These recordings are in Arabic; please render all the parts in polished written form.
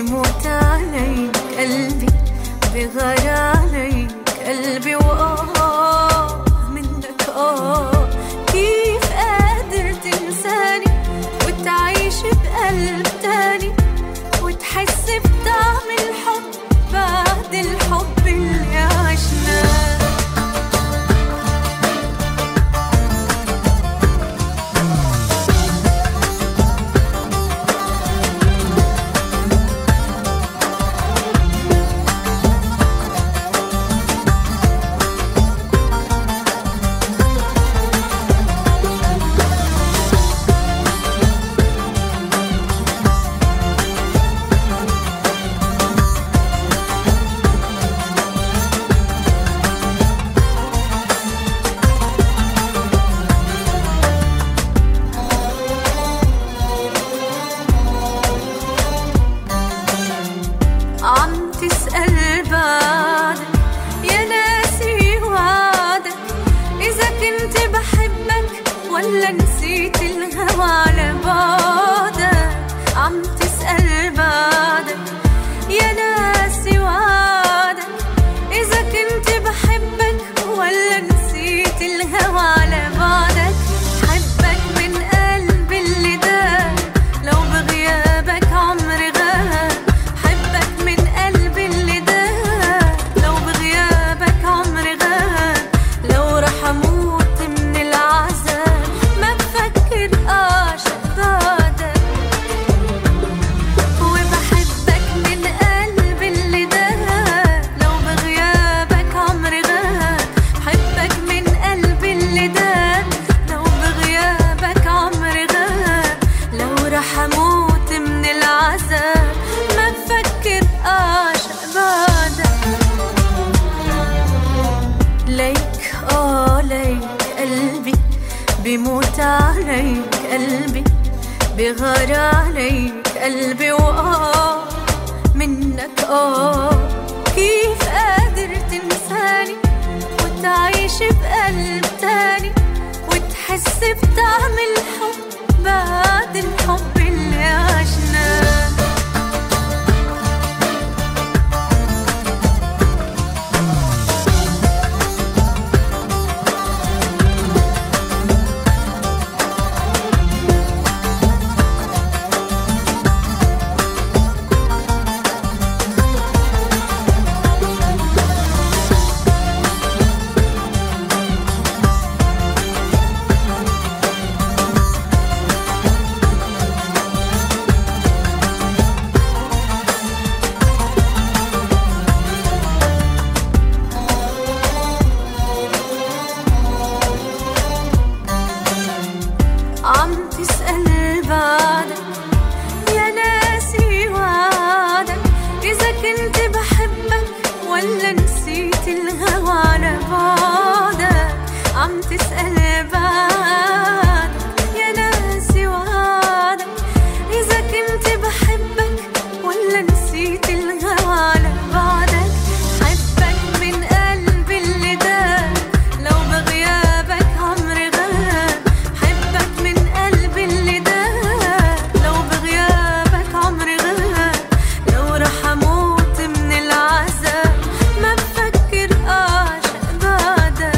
بيموت عليك قلبي، بغار عليك قلبي، منك كيف قادر تنساني وتعيش بقلب تاني وتحس بطعم الحب بعد الحب اللي عشناه. عم تسأل بعدك يا ناسي وعدك، إذا كنت بحبك ولا نسيت الهوى على بعدك. عم تسأل بعدك يا ناسي وعدك، إذا كنت بحبك ولا نسيت الهوى على بعدك. حبك من قلبي اللي دار لو بغيابك عمري غاب، حموت من العذاب ما بفكر أعشق بعدك. ليك ليك قلبي بيموت عليك قلبي، بغار عليك قلبي، منك كيف قادر تنساني وتعيش بقلب تاني وتحس بطعم الحب بعد الحب اللي عشناه. عم تسأل بعدك يا ناسي وعدك، إذا كنت بحبك ولا نسيت الهوى على بعدك. عم تسأل بعدك يا ناسي وعدك، إذا كنت بحبك ولا نسيت الهوى على بعدك. حبك من قلبي اللي دار لو بغيابك عمري غاب، حبك من قلبي اللي دار لو بغيابك عمري غاب. لو رح أموت من العذاب ما بفكر أعشق بعدك.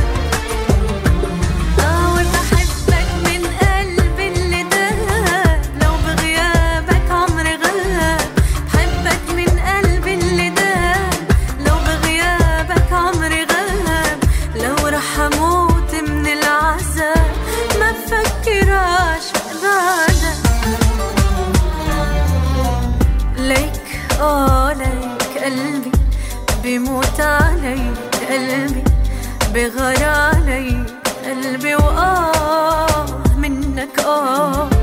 وبحبك من قلبي اللي دار لو بغيابك عمري غاب، بحبك من قلبي اللي دار لو بغيابك عمري غاب. لو رح أموت من العذاب ما بفكر أعشق بعدك. ليك ليك قلبي بيموت عليك قلبي، بغار عليك قلبي، منك